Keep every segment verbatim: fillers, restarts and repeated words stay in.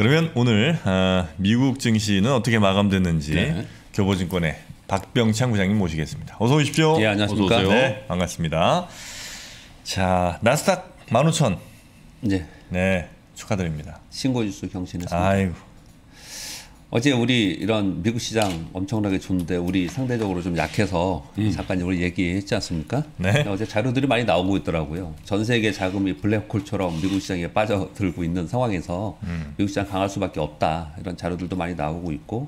그러면 오늘 어, 미국 증시는 어떻게 마감됐는지 네. 교보증권의 박병창 부장님 모시겠습니다. 어서 오십시오. 예, 안녕하십니까. 어서 오세요. 네, 반갑습니다. 자, 나스닥 만 오천. 네. 네, 축하드립니다. 신고지수 경신했습니다. 아이고. 어제 우리 이런 미국 시장 엄청나게 좋은데 우리 상대적으로 좀 약해서 음. 잠깐 우리 얘기했지 않습니까? 네. 어제 자료들이 많이 나오고 있더라고요. 전 세계 자금이 블랙홀처럼 미국 시장에 빠져들고 있는 상황에서 음. 미국 시장 강할 수밖에 없다. 이런 자료들도 많이 나오고 있고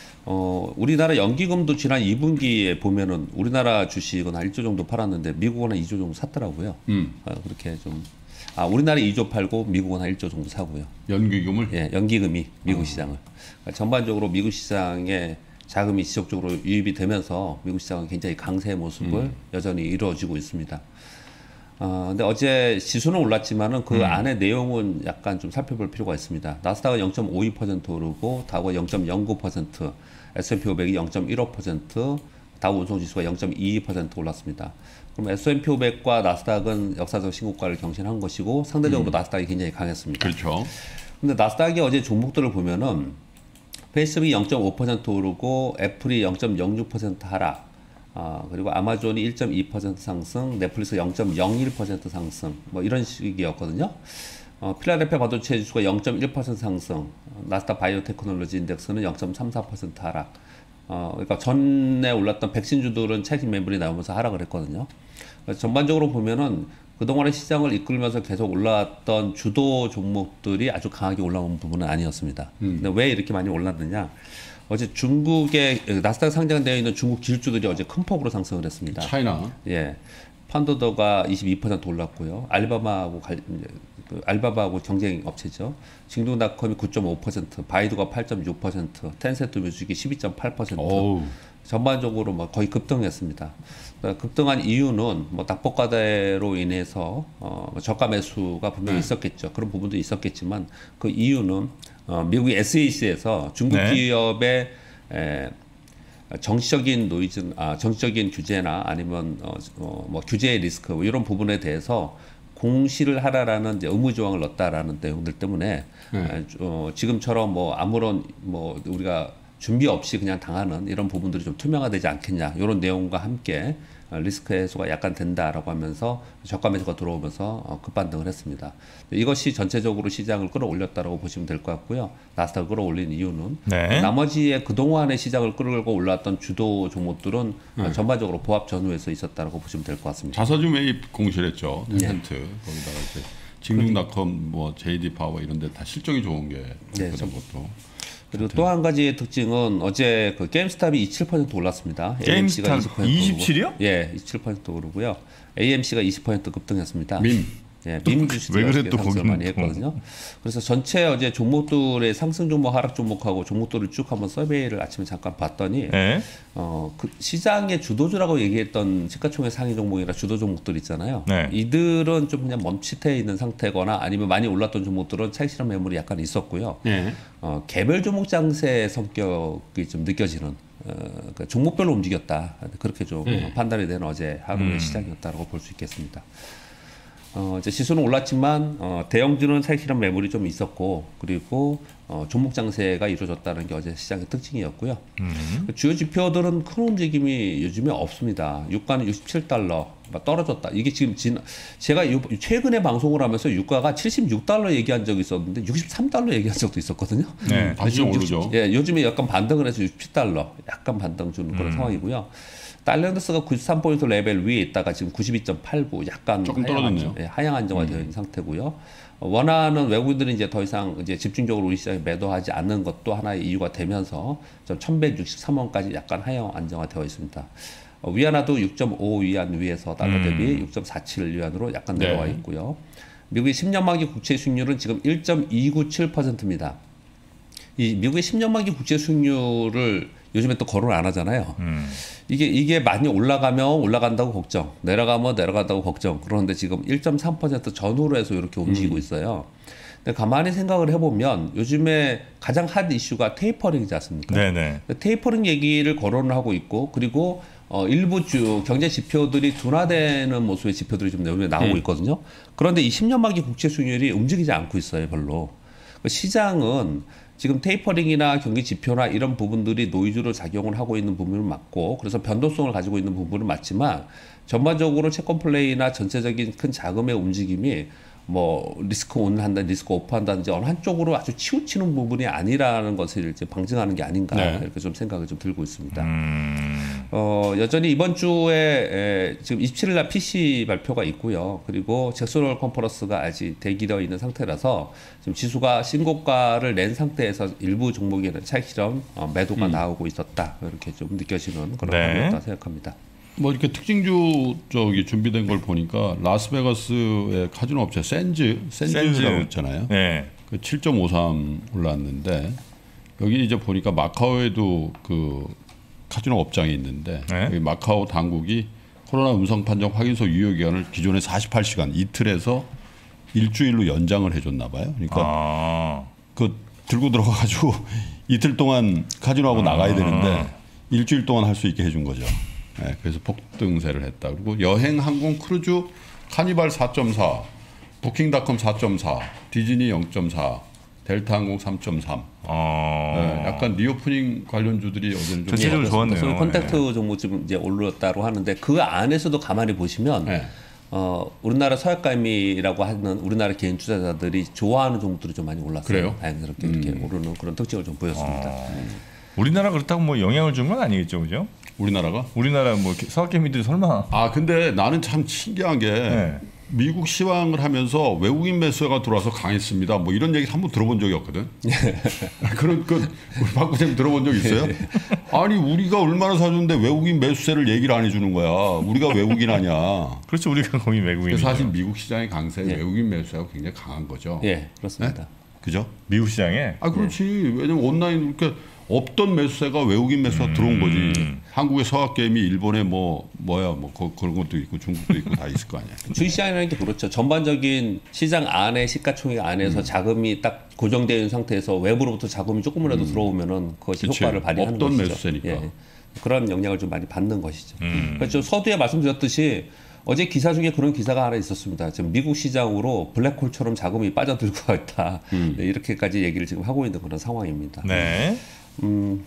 어, 우리나라 연기금도 지난 이 분기에 보면은 우리나라 주식은 한 일 조 정도 팔았는데 미국은 한 이 조 정도 샀더라고요. 음. 어, 그렇게 좀 아, 우리나라 이 조 팔고 미국은 한 일 조 정도 사고요. 연기금을? 예, 연기금이 미국 어. 시장을. 그러니까 전반적으로 미국 시장에 자금이 지속적으로 유입이 되면서 미국 시장은 굉장히 강세의 모습을 음. 여전히 이루어지고 있습니다. 어, 근데 어제 지수는 올랐지만은 그 음. 안에 내용은 약간 좀 살펴볼 필요가 있습니다. 나스닥은 영 점 오이 퍼센트 오르고 다우가 영 점 영구 퍼센트, 에스 앤 피 오백이 영 점 일오 퍼센트, 다우 운송지수가 영 점 이이 퍼센트 올랐습니다. 그럼 에스 앤 피 오백과 나스닥은 역사적 신고가를 경신한 것이고 상대적으로 음. 나스닥이 굉장히 강했습니다. 그렇죠. 근데 나스닥이 어제 종목들을 보면은 페이스북이 영 점 오 퍼센트 오르고 애플이 영 점 영육 퍼센트 하락, 아, 그리고 아마존이 일 점 이 퍼센트 상승, 넷플릭스 영 점 영일 퍼센트 상승, 뭐 이런 식이었거든요. 어, 필라델피아 반도체 지수가 영 점 일 퍼센트 상승, 나스닥 바이오테크놀로지 인덱스는 영 점 삼사 퍼센트 하락. 어, 그러니까 전에 올랐던 백신주들은 차익 매물이 나오면서 하락을 했거든요. 전반적으로 보면은 그동안의 시장을 이끌면서 계속 올라왔던 주도 종목들이 아주 강하게 올라온 부분은 아니었습니다. 음. 근데 왜 이렇게 많이 올랐느냐? 어제 중국의 나스닥 상장되어 있는 중국 기술주들이 어제 큰 폭으로 상승을 했습니다. 차이나. 예. 판도더가 이십이 퍼센트 올랐고요. 알바바하고 갈, 그 알바바하고 경쟁 업체죠. 징동닷컴이 구 점 오 퍼센트, 바이두가 팔 점 육 퍼센트, 텐센트 뮤직이 십이 점 팔 퍼센트. 오우. 전반적으로 뭐 거의 급등했습니다. 급등한 이유는 뭐 낙폭과대로 인해서 어 저가 매수가 분명히 네. 있었겠죠. 그런 부분도 있었겠지만 그 이유는 어 미국의 에스 이 씨에서 중국 네. 기업의 에 정치적인 노이즈, 아 정치적인 규제나 아니면 어, 어 뭐 규제의 리스크 뭐 이런 부분에 대해서 공시를 하라라는 이제 의무 조항을 넣었다라는 내용들 때문에 네. 어, 지금처럼 뭐 아무런 뭐 우리가 준비 없이 그냥 당하는 이런 부분들이 좀 투명화되지 않겠냐 이런 내용과 함께 리스크 해소가 약간 된다라고 하면서 저가 매수가 들어오면서 급반등을 했습니다. 이것이 전체적으로 시장을 끌어올렸다라고 보시면 될 것 같고요. 나스닥을 끌어올린 이유는 네. 나머지의 그동안의 시장을 끌고 올랐던 주도 종목들은 네. 전반적으로 보합 전후에서 있었다라고 보시면 될 것 같습니다. 자사주 매입 공시했죠. 텐센트 네. 거기다가 이제 징동닷컴, 뭐 제이디 파워 이런 데 다 실적이 좋은 게 네, 것도. 그리고 또 한 가지의 특징은 어제 그 게임스탑이 이십칠 퍼센트 올랐습니다. 게임스탑 이십칠이요? 예, 이십칠 퍼센트 오르고요. 에이엠씨가 이십 퍼센트 급등했습니다. 민. 예, 민 주식이 그래, 또 상승 많이 했거든요. 그래서 전체 어제 종목들의 상승 종목, 하락 종목하고 종목들을 쭉 한번 서베이를 아침에 잠깐 봤더니 네. 어, 그 시장의 주도주라고 얘기했던 시가총액 상위 종목이나 주도 종목들 있잖아요. 네. 이들은 좀 그냥 멈칫해 있는 상태거나 아니면 많이 올랐던 종목들은 차익 실현 매물이 약간 있었고요. 네. 어, 개별 종목 장세의 성격이 좀 느껴지는 어, 그러니까 종목별로 움직였다. 그렇게 좀 네. 판단이 되는 어제 하루의 음. 시장이었다고 볼 수 있겠습니다. 어, 이제 지수는 올랐지만 어, 대형주는 차익 실현 매물이 좀 있었고 그리고 어, 종목 장세가 이루어졌다는 게 어제 시장의 특징이었고요. 음. 주요 지표들은 큰 움직임이 요즘에 없습니다. 유가는 육십칠 달러 떨어졌다. 이게 지금 진, 제가 요, 최근에 방송을 하면서 유가가 칠십육 달러 얘기한 적이 있었는데 육십삼 달러 얘기한 적도 있었거든요. 네, 다시 좀 오르죠. 예, 요즘에 약간 반등을 해서 육십칠 달러, 약간 반등 주는 그런 음. 상황이고요. 달러인덱스가 구십삼 포인트 레벨 위에 있다가 지금 구십이 점 팔구 약간 조금 하향 떨어졌네요. 안정, 예, 하향 안정화되어 있는 음. 상태고요. 원화는 외국인들이 이제 더 이상 이제 집중적으로 우리 시장에 매도하지 않는 것도 하나의 이유가 되면서 좀 천백육십삼 원까지 약간 하향 안정화되어 있습니다. 어, 위안화도 육 점 오 위안 위에서 달러 대비 음. 육 점 사칠 위안으로 약간 내려와 네. 있고요. 미국의 십 년 만기 국채 수익률은 지금 일 점 이구칠 퍼센트입니다. 이 미국의 십 년 만기 국채 수익률을 요즘에 또 거론을 안 하잖아요. 음. 이게 이게 많이 올라가면 올라간다고 걱정, 내려가면 내려간다고 걱정. 그런데 지금 일 점 삼 퍼센트 전후로 해서 이렇게 움직이고 음. 있어요. 근데 가만히 생각을 해보면 요즘에 가장 핫 이슈가 테이퍼링이지 않습니까? 네네. 테이퍼링 얘기를 거론을 하고 있고 그리고 어, 일부 주 경제 지표들이 둔화되는 모습의 지표들이 좀 요즘에 나오고 음. 있거든요. 그런데 이 십 년 만기 국채 수익률이 움직이지 않고 있어요, 별로. 시장은 지금 테이퍼링이나 경기 지표나 이런 부분들이 노이즈로 작용을 하고 있는 부분은 맞고 그래서 변동성을 가지고 있는 부분은 맞지만 전반적으로 채권 플레이나 전체적인 큰 자금의 움직임이 뭐 리스크 온을 한다, 리스크 오프 한다든지 어느 한쪽으로 아주 치우치는 부분이 아니라는 것을 이제 방증하는 게 아닌가 네. 이렇게 좀 생각을 좀 들고 있습니다. 음. 어, 여전히 이번 주에 에, 지금 이십칠 일 날 피씨 발표가 있고요. 그리고 잭슨홀 컨퍼런스가 아직 대기되어 있는 상태라서 지금 지수가 신고가를 낸 상태에서 일부 종목에는 차익 실현 어, 매도가 음. 나오고 있었다 이렇게 좀 느껴지는 그런 부분이었다 네. 생각합니다. 뭐 이렇게 특징주 저기 준비된 걸 보니까 라스베가스의 카지노 업체 샌즈 샌즈라고 있잖아요. 네. 그 칠 점 오삼 올랐는데 여기 이제 보니까 마카오에도 그 카지노 업장이 있는데 네. 여기 마카오 당국이 코로나 음성 판정 확인서 유효 기간을 기존의 사십팔 시간 이틀에서 일주일로 연장을 해줬나 봐요. 그러니까 아. 그 들고 들어가가지고 이틀 동안 카지노하고 아. 나가야 되는데 일주일 동안 할 수 있게 해준 거죠. 네, 그래서 폭등세를 했다. 그리고 여행, 항공, 크루즈, 카니발 사 점 사, 부킹닷컴 사 점 사, 디즈니 영 점 사, 델타항공 삼 점 삼. 아... 네, 약간 리오프닝 관련주들이 어제는 좀 전체적으로 좋았네요. 콘택트 네. 종목 좀 이제 올랐다고 하는데 그 안에서도 가만히 보시면 네. 어, 우리나라 서약감이라고 하는 우리나라 개인 투자자들이 좋아하는 종목들이 좀 많이 올랐어요. 그래요? 다행스럽게 음. 이렇게 오르는 그런 특징을 좀 보였습니다. 아... 음. 우리나라 그렇다고 뭐 영향을 준 건 아니겠죠, 그죠? 우리나라가? 우리나라 뭐 서학개미들이 설마? 아 근데 나는 참 신기한 게 네. 미국 시황을 하면서 외국인 매수가 들어와서 강했습니다. 뭐 이런 얘기 한 번 들어본 적이 없거든. 그런 그 우리 박 부장님 들어본 적 있어요? 아니 우리가 얼마나 사줬는데 외국인 매수세를 얘기를 안 해주는 거야. 우리가 외국인 아니야. 그렇죠, 우리가 거의 외국인. 사실 미국 시장의 강세, 예. 외국인 매수세가 굉장히 강한 거죠. 예, 그렇습니다. 네? 그죠? 미국 시장에? 아 그렇지. 예. 왜냐면 온라인 이렇게. 없던 매수세가 외국인 매수가 음. 들어온 거지. 한국의 서학개미, 일본에 뭐 뭐야 뭐 거, 그런 것도 있고 중국도 있고 다 있을 거 아니야. 주식시장이라는 게 그렇죠. 전반적인 시장 안에 시가총액 안에서 음. 자금이 딱 고정되어 있는 상태에서 외부로부터 자금이 조금이라도 음. 들어오면은 그것이 그치. 효과를 발휘하는 없던 것이죠. 매수세니까. 예. 그런 영향을 좀 많이 받는 것이죠. 음. 그렇죠. 서두에 말씀드렸듯이 어제 기사 중에 그런 기사가 하나 있었습니다. 지금 미국 시장으로 블랙홀처럼 자금이 빠져들고 있다. 음. 네, 이렇게까지 얘기를 지금 하고 있는 그런 상황입니다. 네. 음,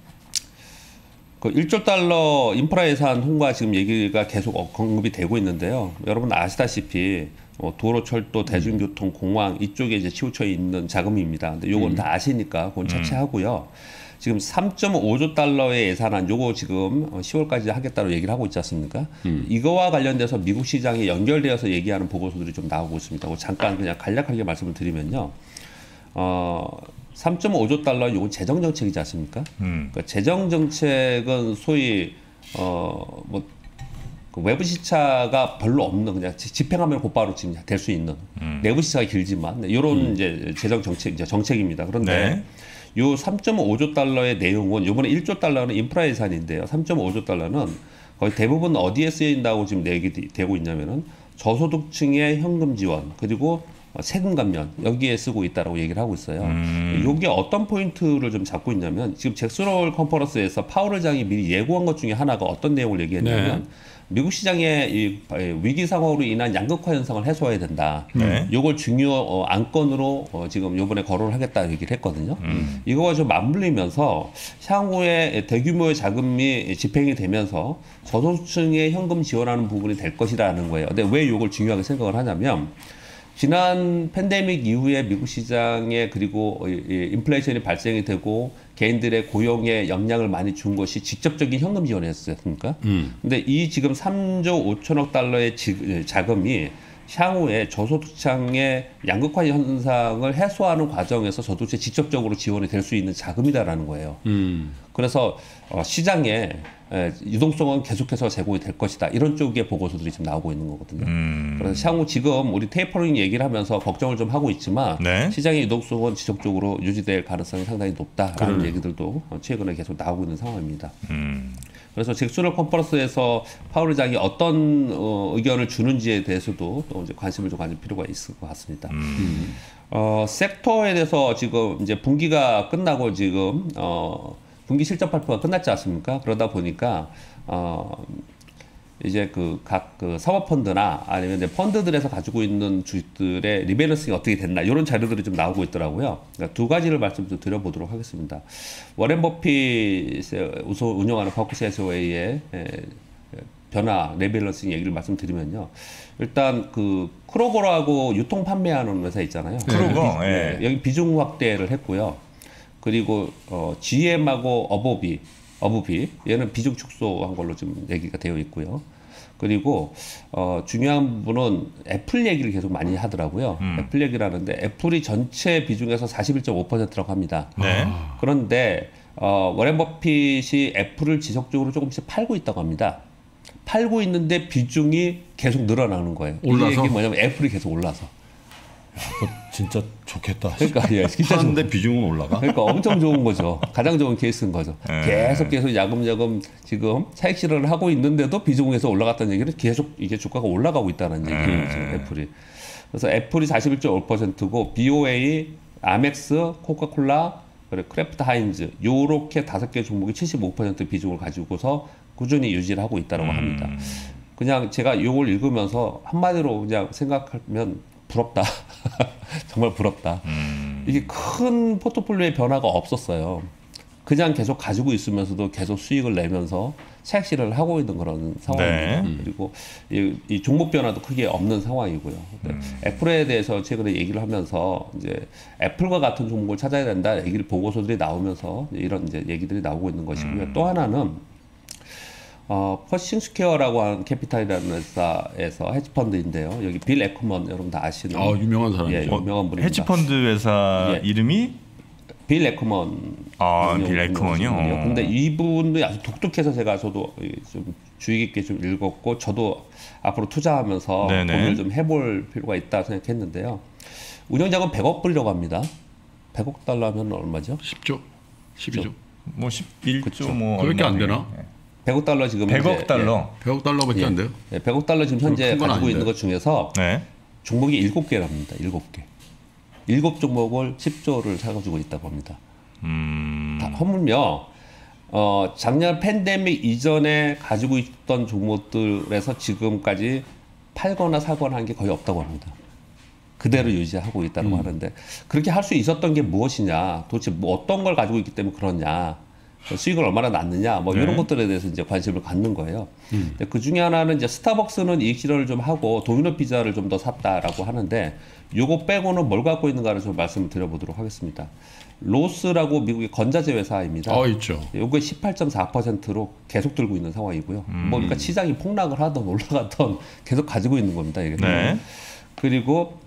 그 일조 달러 인프라 예산 통과 지금 얘기가 계속 언급이 되고 있는데요. 여러분 아시다시피 어, 도로, 철도, 대중교통, 공항 이쪽에 이제 치우쳐 있는 자금입니다. 근데 요건 음. 다 아시니까 그건 차치하고요. 지금 삼 점 오조 달러의 예산안 요거 지금 시월까지 하겠다고 얘기를 하고 있지 않습니까? 음. 이거와 관련돼서 미국 시장에 연결되어서 얘기하는 보고서들이 좀 나오고 있습니다. 잠깐 그냥 간략하게 말씀을 드리면요. 어, 삼 점 오조 달러 이건 재정 정책이지 않습니까? 음. 그러니까 재정 정책은 소위 어 뭐 그 외부 시차가 별로 없는 그냥 집행하면 곧바로 지금 될 수 있는 음. 내부 시차가 길지만 이런 음. 이제 재정 정책 이제 정책입니다. 그런데 네. 요 삼 점 오조 달러의 내용은 이번에 일조 달러는 인프라 예산인데요. 삼 점 오조 달러는 거의 대부분 어디에 쓰인다고 지금 얘기되고 있냐면은 저소득층의 현금 지원 그리고 세금 감면 여기에 쓰고 있다라고 얘기를 하고 있어요. 음. 이게 어떤 포인트를 좀 잡고 있냐면 지금 잭슨홀 컨퍼런스에서 파월 의장이 미리 예고한 것 중에 하나가 어떤 내용을 얘기했냐면 네. 미국 시장의 이 위기 상황으로 인한 양극화 현상을 해소해야 된다. 네. 이걸 중요 어, 안건으로 어, 지금 이번에 거론을 하겠다 얘기를 했거든요. 음. 이거가 좀 맞물리면서 향후에 대규모의 자금이 집행이 되면서 저소득층에 현금 지원하는 부분이 될 것이라는 거예요. 근데 왜 이걸 중요하게 생각을 하냐면 지난 팬데믹 이후에 미국 시장에 그리고 인플레이션이 발생이 되고 개인들의 고용에 영향을 많이 준 것이 직접적인 현금 지원이었습니까? 음. 근데 이 지금 삼조 오천억 달러의 지, 자금이 향후에 저소득층의 양극화 현상을 해소하는 과정에서 저소득층에 직접적으로 지원이 될 수 있는 자금이다라는 거예요. 음. 그래서 어, 시장에 에, 유동성은 계속해서 제공이 될 것이다. 이런 쪽의 보고서들이 지금 나오고 있는 거거든요. 음. 그래서 향후 지금 우리 테이퍼링 얘기를 하면서 걱정을 좀 하고 있지만 네. 시장의 유동성은 지속적으로 유지될 가능성이 상당히 높다라는 음. 얘기들도 최근에 계속 나오고 있는 상황입니다. 음. 그래서 잭슨홀 컨퍼런스에서 파월 의장이 어떤 어, 의견을 주는지에 대해서도 또 이제 관심을 좀 가질 필요가 있을 것 같습니다. 음. 어, 섹터에 대해서 지금 이제 분기가 끝나고 지금 어, 분기 실적 발표가 끝났지 않습니까? 그러다 보니까 어, 이제 그 각 그 사모펀드나 아니면 이제 펀드들에서 가지고 있는 주식들의 리밸런싱이 어떻게 됐나 이런 자료들이 좀 나오고 있더라고요. 그러니까 두 가지를 말씀 좀 드려보도록 하겠습니다. 워렌 버핏이 운영하는 버크셔 해서웨이의 변화 리밸런싱 얘기를 말씀드리면요. 일단 그 크로거라고 유통 판매하는 회사 있잖아요. 크로거. 네. 네. 여기 비중 확대를 했고요. 그리고 어, 지엠하고 어버비, 어부비 얘는 비중 축소한 걸로 좀 얘기가 되어 있고요. 그리고 어, 중요한 부분은 애플 얘기를 계속 많이 하더라고요. 음. 애플 얘기를 하는데 애플이 전체 비중에서 사십일 점 오 퍼센트라고 합니다. 네. 그런데 어, 워렌 버핏이 애플을 지속적으로 조금씩 팔고 있다고 합니다. 팔고 있는데 비중이 계속 늘어나는 거예요. 올라서? 이게 뭐냐면 애플이 계속 올라서. 그거 진짜 좋겠다. 그러니까 예, 진짜 하는데 비중은 올라가? 그러니까 엄청 좋은 거죠. 가장 좋은 케이스인 거죠. 네. 계속 계속 야금야금 지금 차익 실현을 하고 있는데도 비중에서 올라갔다는 얘기는 계속 이게 주가가 올라가고 있다는 얘기예요. 네. 지금 애플이. 그래서 애플이 사십일 점 오 퍼센트고 비오에이, 아멕스, 코카콜라, 그리고 크래프트 하인즈 요렇게 다섯 개 종목이 칠십오 퍼센트 비중을 가지고서 꾸준히 유지를 하고 있다고 음. 합니다. 그냥 제가 이걸 읽으면서 한마디로 그냥 생각하면 부럽다. 정말 부럽다. 음. 이게 큰 포트폴리오의 변화가 없었어요. 그냥 계속 가지고 있으면서도 계속 수익을 내면서 차익 실현을 하고 있는 그런 상황입니다. 네. 그리고 이, 이 종목 변화도 크게 없는 상황이고요. 음. 애플에 대해서 최근에 얘기를 하면서 이제 애플과 같은 종목을 찾아야 된다 얘기를 보고서들이 나오면서 이런 이제 얘기들이 나오고 있는 것이고요. 음. 또 하나는 어, 퍼싱 스퀘어라고 하는 캐피탈이라는 회사에서 헤지펀드인데요. 여기 빌 에크먼 여러분 다 아시는 아, 유명한 사람이죠. 예, 유명한 분입니다. 헤지펀드 회사 예. 이름이 빌 에크먼. 아, 빌 에크먼이요. 근데 이분이 아주 독특해서 제가 저도 좀 주의 깊게 좀 읽었고 저도 앞으로 투자하면서 네네. 돈을 좀 해볼 필요가 있다 생각했는데요. 운영자금 백억 불이라고 합니다. 백억 달러 하면 얼마죠? 십조, 십이조. 뭐 십일조 그쵸. 뭐 그렇게 안 얼마네. 되나? 백억 달러 지금 백억 현재, 달러. 백억 달러밖에 예, 안 돼요? 예, 백억 달러 지금 현재 큰건 가지고 아닌데. 있는 것 중에서 네. 종목이 일곱 개랍니다. 일곱 개. 일곱 종목을 십조를 사가지고 있다고 합니다. 음. 다 허물며 어, 작년 팬데믹 이전에 가지고 있던 종목들에서 지금까지 팔거나 사거나 한 게 거의 없다고 합니다. 그대로 유지하고 있다고 음. 하는데 그렇게 할 수 있었던 게 무엇이냐, 도대체 뭐 어떤 걸 가지고 있기 때문에 그러냐, 수익을 얼마나 낳느냐, 뭐 네. 이런 것들에 대해서 이제 관심을 갖는 거예요. 음. 근데 그 중에 하나는 이제 스타벅스는 이익 실현을 좀 하고 도미노 피자를 좀 더 샀다라고 하는데 요거 빼고는 뭘 갖고 있는가를 좀 말씀을 드려보도록 하겠습니다. 로스라고 미국의 건자재 회사입니다. 아, 있죠. 요게 십팔 점 사 퍼센트로 계속 들고 있는 상황이고요. 음. 뭐 그러니까 시장이 폭락을 하던 올라가던 계속 가지고 있는 겁니다. 이게. 네. 그리고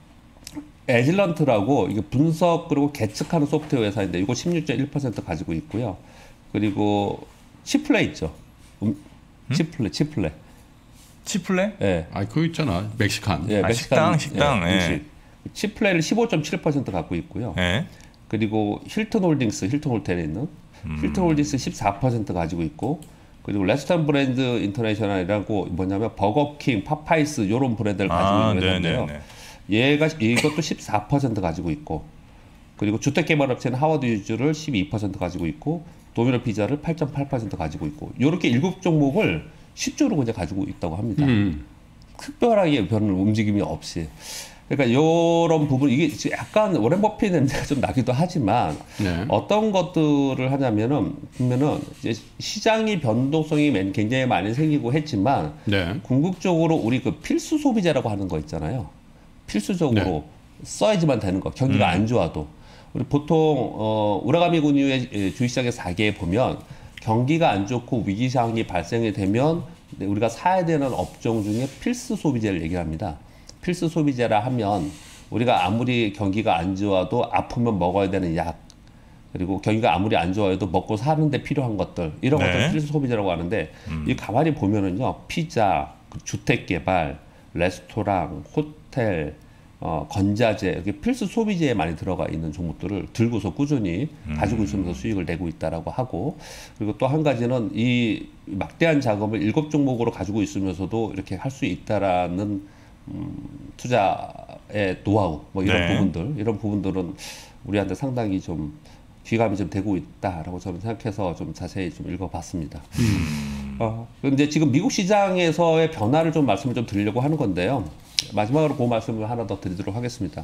에질런트라고 이게 분석 그리고 계측하는 소프트웨어 회사인데 이거 십육 점 일 퍼센트 가지고 있고요. 그리고 치플레 있죠. 음, 치플레, 치플레. 치플레? 예. 아, 그거 있잖아. 멕시칸. 예, 아, 멕시칸, 식당, 식당, 예, 예. 음식. 치플레를 십오 점 칠 퍼센트 갖고 있고요. 네. 그리고 힐튼 홀딩스, 힐튼 호텔에 있는 음. 힐튼 홀딩스 십사 퍼센트 가지고 있고, 그리고 레스토랑 브랜드 인터내셔널이라고 뭐냐면 버거킹, 파파이스 이런 브랜드를 가지고 아, 있는 회사인데요. 네네네. 얘가 이것도 십사 퍼센트 가지고 있고, 그리고 주택개발업체는 하워드 유즈를 십이 퍼센트 가지고 있고, 도미노 피자를 팔 점 팔 퍼센트 가지고 있고, 이렇게 일곱 종목을 십조로 그냥 가지고 있다고 합니다. 음. 특별하게 별 움직임이 없이. 그러니까 이런 부분, 이게 약간 워렌 버핏 냄새가 좀 나기도 하지만 네. 어떤 것들을 하냐면은 보면은 이제 시장이 변동성이 굉장히 많이 생기고 했지만 네. 궁극적으로 우리 그 필수 소비재라고 하는 거 있잖아요. 필수적으로 네. 써야지만 되는 거. 경기가 음. 안 좋아도. 우리 보통 어 우라가미 군유의 주식시장의 사계에 보면 경기가 안 좋고 위기 상황이 발생이 되면 우리가 사야 되는 업종 중에 필수 소비재를 얘기합니다. 필수 소비재라 하면 우리가 아무리 경기가 안 좋아도 아프면 먹어야 되는 약, 그리고 경기가 아무리 안 좋아도 먹고 사는데 필요한 것들, 이런 네. 것들 필수 소비재라고 하는데 음. 이 가만히 보면은요, 피자, 주택개발, 레스토랑, 호텔, 어, 건자재, 이렇게 필수 소비재에 많이 들어가 있는 종목들을 들고서 꾸준히 음. 가지고 있으면서 수익을 내고 있다라고 하고, 그리고 또 한 가지는 이 막대한 자금을 일곱 종목으로 가지고 있으면서도 이렇게 할 수 있다라는 음, 투자의 노하우, 뭐 이런 네. 부분들, 이런 부분들은 우리한테 상당히 좀 귀감이 좀 되고 있다라고 저는 생각해서 좀 자세히 좀 읽어봤습니다. 음. 어, 근데 지금 미국 시장에서의 변화를 좀 말씀을 좀 드리려고 하는 건데요. 마지막으로 그 말씀을 하나 더 드리도록 하겠습니다.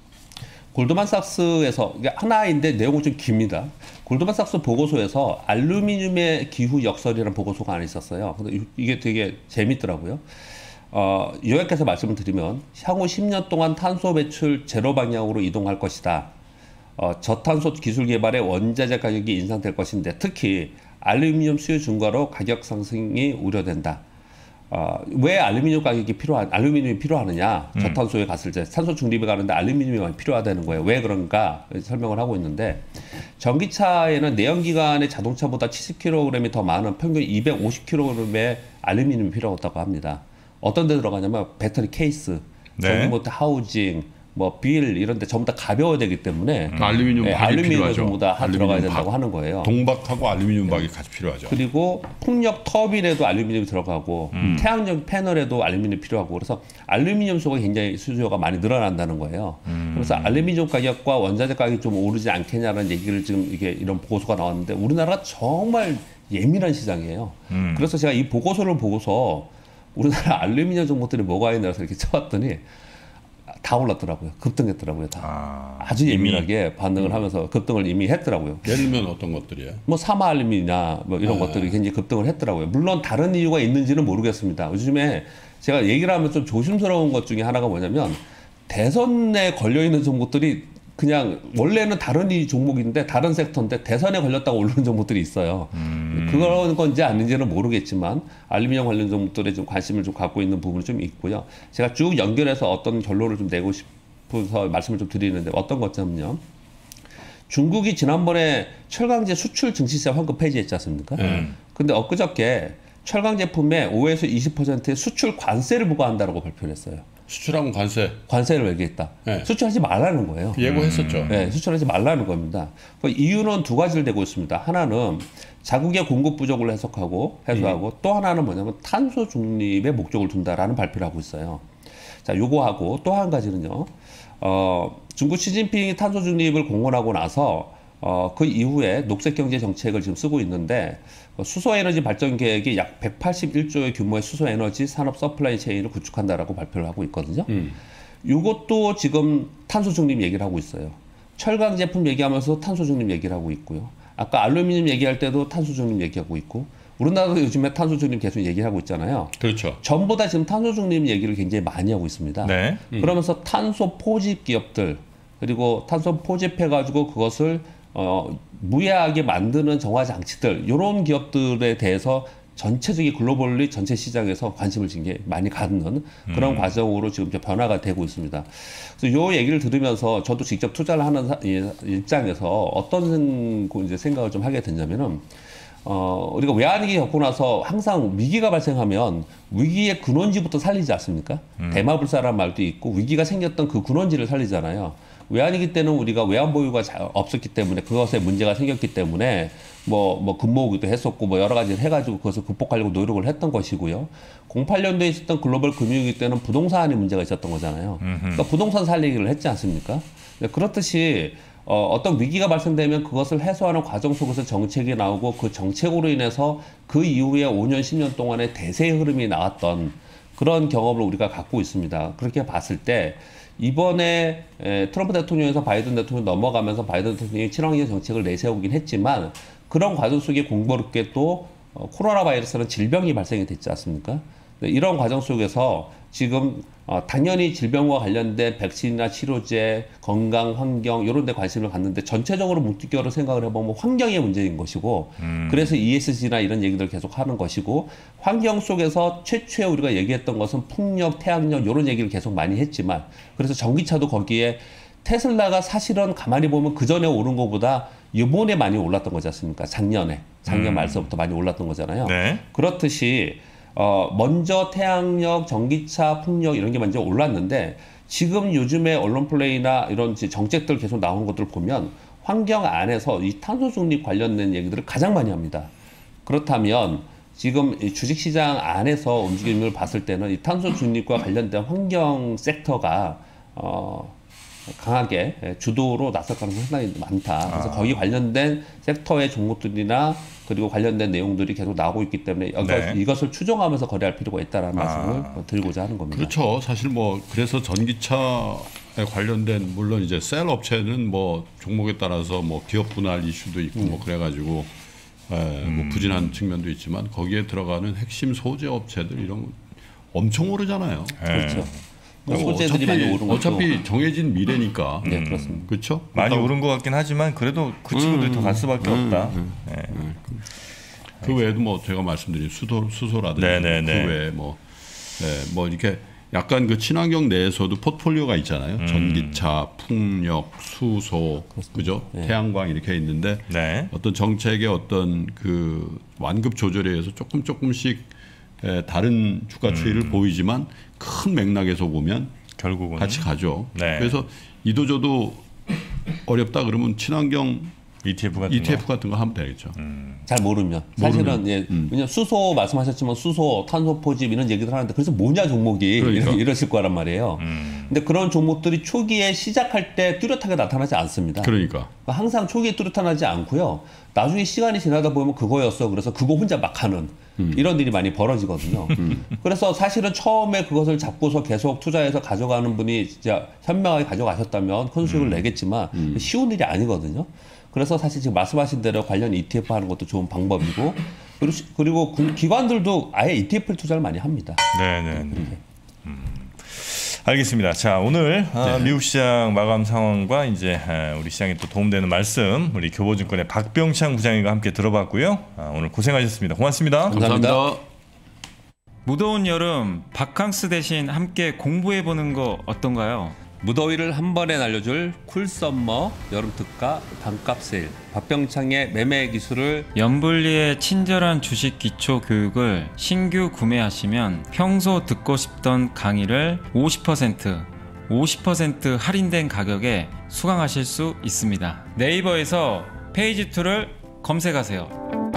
골드만삭스에서 이게 하나인데 내용은 좀 깁니다. 골드만삭스 보고서에서 알루미늄의 기후 역설이라는 보고서가 하나 있었어요. 근데 이게 되게 재밌더라고요. 어, 요약해서 말씀을 드리면 향후 십 년 동안 탄소 배출 제로 방향으로 이동할 것이다. 어, 저탄소 기술 개발의 원자재 가격이 인상될 것인데 특히 알루미늄 수요 증가로 가격 상승이 우려된다. 어, 왜 알루미늄 가격이 필요한, 알루미늄이 필요하느냐? 음. 저탄소에 갔을 때 탄소 중립에 가는데 알루미늄이 많이 필요하다는 거예요. 왜 그런가 설명을 하고 있는데 전기차에는 내연기관의 자동차보다 칠십 킬로그램이 더 많은 평균 이백오십 킬로그램의 알루미늄이 필요하다고 합니다. 어떤 데 들어가냐면 배터리 케이스, 네. 전기모터 하우징, 뭐 빌 이런 데 전부 다 가벼워야 되기 때문에 음. 알루미늄 네, 박이 알루미늄 필요하죠. 전부 다 알루미늄 들어가야 박. 된다고 하는 거예요. 동박하고 알루미늄 박이 네. 같이 필요하죠. 그리고 풍력 터빈에도 알루미늄이 들어가고 음. 태양력 패널에도 알루미늄이 필요하고 그래서 알루미늄 수요가 굉장히 수요가 많이 늘어난다는 거예요. 음. 그래서 알루미늄 가격과 원자재 가격이 좀 오르지 않겠냐는 얘기를 지금 이게 이런 보고서가 나왔는데 우리나라가 정말 예민한 시장이에요. 음. 그래서 제가 이 보고서를 보고서 우리나라 알루미늄 종목들이 뭐가 있나 해서 이렇게 쳐봤더니 다 올랐더라고요. 급등했더라고요. 다. 아, 아주 예민하게 이미, 반응을 음. 하면서 급등을 이미 했더라고요. 예를 들면 어떤 것들이에요? 뭐 사마알루미늄이나 뭐 이런 아. 것들이 굉장히 급등을 했더라고요. 물론 다른 이유가 있는지는 모르겠습니다. 요즘에 제가 얘기를 하면 좀 조심스러운 것 중에 하나가 뭐냐면 대선에 걸려있는 종목들이 그냥 원래는 다른 이 종목인데 다른 섹터인데 대선에 걸렸다고 오르는 종목들이 있어요. 음. 그런 건지 아닌지는 모르겠지만 알루미늄 관련 종목들에 좀 관심을 좀 갖고 있는 부분이 좀 있고요. 제가 쭉 연결해서 어떤 결론을 좀 내고 싶어서 말씀을 좀 드리는데 어떤 것냐면요. 중국이 지난번에 철강제 수출 증시세 환급 폐지했지 않습니까? 음. 근데 엊그저께 철강 제품에 오에서 이십 퍼센트의 수출 관세를 부과한다고 발표를 했어요. 수출하면 관세. 관세를 매기겠다. 네. 수출하지 말라는 거예요. 예고했었죠. 네, 수출하지 말라는 겁니다. 그 이유는 두 가지를 대고 있습니다. 하나는 자국의 공급 부족을 해석하고 해소하고 음. 또 하나는 뭐냐면 탄소 중립의 목적을 둔다라는 발표를 하고 있어요. 자, 요거하고 또 한 가지는요. 어, 중국 시진핑이 탄소 중립을 공언하고 나서 어, 그 이후에 녹색 경제 정책을 지금 쓰고 있는데 수소에너지 발전 계획이 약 백팔십일 조의 규모의 수소에너지 산업 서플라이 체인을 구축한다라고 발표를 하고 있거든요. 음. 이것도 지금 탄소 중립 얘기를 하고 있어요. 철강 제품 얘기하면서 탄소 중립 얘기를 하고 있고요. 아까 알루미늄 얘기할 때도 탄소 중립 얘기하고 있고 우리나라도 요즘에 탄소 중립 계속 얘기하고 있잖아요. 그렇죠. 전부 다 지금 탄소 중립 얘기를 굉장히 많이 하고 있습니다. 네. 음. 그러면서 탄소 포집 기업들 그리고 탄소 포집해가지고 그것을 어, 무해하게 만드는 정화 장치들 이런 기업들에 대해서 전체적인 글로벌리 전체 시장에서 관심을 게 많이 갖는 그런 음. 과정으로 지금 변화가 되고 있습니다. 그래서 이 얘기를 들으면서 저도 직접 투자를 하는 입장에서 어떤 이제 생각을 좀 하게 됐냐면은 어, 우리가 외환위기 겪고 나서 항상 위기가 발생하면 위기의 근원지부터 살리지 않습니까? 음. 대마불사라는 말도 있고 위기가 생겼던 그 근원지를 살리잖아요. 외환위기 때는 우리가 외환 보유가 없었기 때문에 그것에 문제가 생겼기 때문에 뭐, 뭐 근모으기도 했었고 뭐 여러 가지를 해가지고 그것을 극복하려고 노력을 했던 것이고요. 공팔 년도에 있었던 글로벌 금융위기 때는 부동산이 문제가 있었던 거잖아요. 음흠. 그러니까 부동산 살리기를 했지 않습니까? 그렇듯이 어, 어떤 위기가 발생되면 그것을 해소하는 과정 속에서 정책이 나오고 그 정책으로 인해서 그 이후에 오 년, 십 년 동안의 대세의 흐름이 나왔던 그런 경험을 우리가 갖고 있습니다. 그렇게 봤을 때 이번에 에, 트럼프 대통령에서 바이든 대통령 넘어가면서 바이든 대통령이 친환경 정책을 내세우긴 했지만 그런 과정 속에 공교롭게 또 어, 코로나 바이러스라는 질병이 발생이 됐지 않습니까? 네, 이런 과정 속에서 지금 어, 당연히 질병과 관련된 백신이나 치료제, 건강, 환경 이런 데 관심을 갖는데 전체적으로 뭉뚱겨로 생각을 해보면 환경의 문제인 것이고 음. 그래서 이에스지나 이런 얘기들을 계속 하는 것이고 환경 속에서 최초에 우리가 얘기했던 것은 풍력, 태양력 이런 얘기를 계속 많이 했지만 그래서 전기차도 거기에 테슬라가 사실은 가만히 보면 그 전에 오른 것보다 이번에 많이 올랐던 거지 않습니까? 작년에. 작년 음. 말서부터 많이 올랐던 거잖아요. 네. 그렇듯이 어, 먼저 태양력, 전기차, 풍력 이런 게 먼저 올랐는데 지금 요즘에 언론 플레이나 이런 정책들 계속 나오는 것들을 보면 환경 안에서 이 탄소 중립 관련된 얘기들을 가장 많이 합니다. 그렇다면 지금 이 주식시장 안에서 움직임을 봤을 때는 이 탄소 중립과 관련된 환경 섹터가 어, 강하게 주도로 나설 가능성이 상당히 많다. 그래서 아. 거기 관련된 섹터의 종목들이나 그리고 관련된 내용들이 계속 나오고 있기 때문에 네. 이것을 추정하면서 거래할 필요가 있다라는 아. 말씀을 드리고자 하는 겁니다. 그렇죠. 사실 뭐 그래서 전기차에 관련된 물론 이제 셀 업체는 뭐 종목에 따라서 뭐 기업 분할 이슈도 있고 음. 뭐 그래가지고 에, 뭐 부진한 측면도 있지만 거기에 들어가는 핵심 소재 업체들 이런 거 엄청 오르잖아요. 그렇죠. 뭐 소재들이 어차피, 많이 오른 어차피 것도. 정해진 미래니까. 네, 그렇습니다. 그렇죠? 많이 오른 것 같긴 하지만 그래도 그 친구들이 음, 더 갈 수밖에 음, 없다. 음, 네. 음. 그 외에도 뭐 제가 말씀드린 수소 수소라든지 네네네. 그 외에 뭐, 네, 뭐 이렇게 약간 그 친환경 내에서도 포트폴리오가 있잖아요. 음. 전기차, 풍력, 수소, 그렇습니다. 그죠? 네. 태양광 이렇게 있는데 네. 어떤 정책의 어떤 그 완급 조절에 의해서 조금 조금씩 에, 다른 주가 추이를 음. 보이지만 큰 맥락에서 보면 결국은 같이 가죠. 네. 그래서 이도저도 어렵다 그러면 친환경 이티에프 같은 이티에프 거? 같은 거 하면 되겠죠. 음. 잘 모르면 사실은 모르면. 예, 음. 왜냐면 수소 말씀하셨지만 수소, 탄소 포집 이런 얘기들 하는데 그래서 뭐냐 종목이 그러니까. 이러실 거란 말이에요. 음. 근데 그런 종목들이 초기에 시작할 때 뚜렷하게 나타나지 않습니다. 그러니까 항상 초기에 뚜렷 나지 않고요. 나중에 시간이 지나다 보면 그거였어. 그래서 그거 혼자 막 하는 음. 이런 일이 많이 벌어지거든요. 음. 그래서 사실은 처음에 그것을 잡고서 계속 투자해서 가져가는 분이 진짜 현명하게 가져가셨다면 큰 수익을 음. 내겠지만 음. 쉬운 일이 아니거든요. 그래서 사실 지금 말씀하신 대로 관련 이티에프 하는 것도 좋은 방법이고 그리고, 그리고 기관들도 아예 이티에프를 투자를 많이 합니다. 네네. 음. 알겠습니다. 자, 오늘 네. 미국 시장 마감 상황과 이제 우리 시장에 또 도움되는 말씀 우리 교보증권의 박병창 부장님과 함께 들어봤고요. 오늘 고생하셨습니다. 고맙습니다. 감사합니다. 감사합니다. 무더운 여름 바캉스 대신 함께 공부해보는 거 어떤가요? 무더위를 한 번에 날려줄 쿨썸머 여름 특가 반값 세일 박병창의 매매 기술을 연불리의 친절한 주식 기초 교육을 신규 구매하시면 평소 듣고 싶던 강의를 오십 퍼센트 오십 퍼센트 할인된 가격에 수강하실 수 있습니다. 네이버에서 페이지 이를 검색하세요.